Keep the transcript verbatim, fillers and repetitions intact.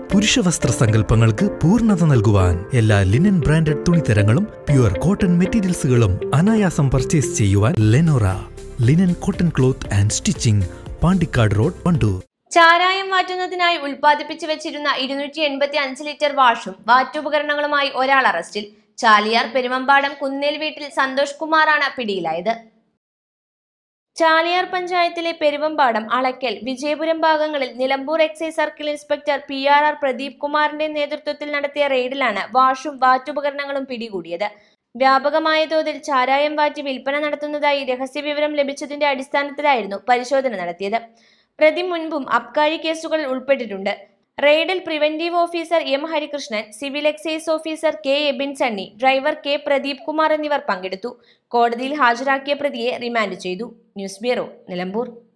പുരുഷവസ്ത്ര സങ്കല്പങ്ങൾക്ക് പൂർണ്ണത നൽകുവാൻ എല്ലാ ലിനൻ ബ്രാൻഡഡ് തുണിത്തരങ്ങളും പ്യുവർ കോട്ടൺ മെറ്റീരിയൽസുകളും അനായാസം പർച്ചേസ് ചെയ്യുവാൻ Lenora linen cotton cloth and stitching, Pandikkad road, Wandoor. ചാരായം വാറ്റുന്നതിനായി ഉൽപ്പാദിപ്പിച്ചു വെച്ചിരുന്ന ഇരുന്നൂറ്റി എൺപത്തി അഞ്ച് ലിറ്റർ വാഷും വാറ്റുപകരണങ്ങളുമായി ഒരാൾ അറസ്റ്റിൽ. ചാലിയാർ പെരുവമ്പാടം കുന്നേൽ വീട്ടിൽ സന്തോഷ് കുമാറാണ് പിടിയിലായത്. ചാലിയാർ പഞ്ചായത്തിലെ പെരുവമ്പാടം, അളക്കൽ, വിജയപുരം ഭാഗങ്ങളിൽ Nilambur excise circle inspector P R R Pradeep കുമാറിന്റെ നേതൃത്വത്തിൽ നടത്തിയ റെയ്ഡിലാണ് വാഷും വാറ്റുപകരണങ്ങളും പിടികൂടിയത്. വ്യാപകമായ തോതിൽ ചാരായം വാറ്റി വിൽപ്പന നടത്തുന്നതായി രഹസ്യവിവരം ലഭിച്ചതിന്റെ അടിസ്ഥാനത്തിലായിരുന്നു പരിശോധന നടത്തിയത്. പ്രതി മുൻപും അബ്കാരി കേസുകളിൽ ഉൾപ്പെട്ടിട്ടുണ്ട്. റെയ്ഡിൽ preventive officer M Harikrishnan, civil excise officer K Ebin Sunny, driver K Pradeep Kumar എന്നിവർ പങ്കെടുത്തു. കോടതിയിൽ ഹാജരാക്കിയ പ്രതിയെ റിമാൻഡ് ചെയ്തു. News bureau, Nilambur.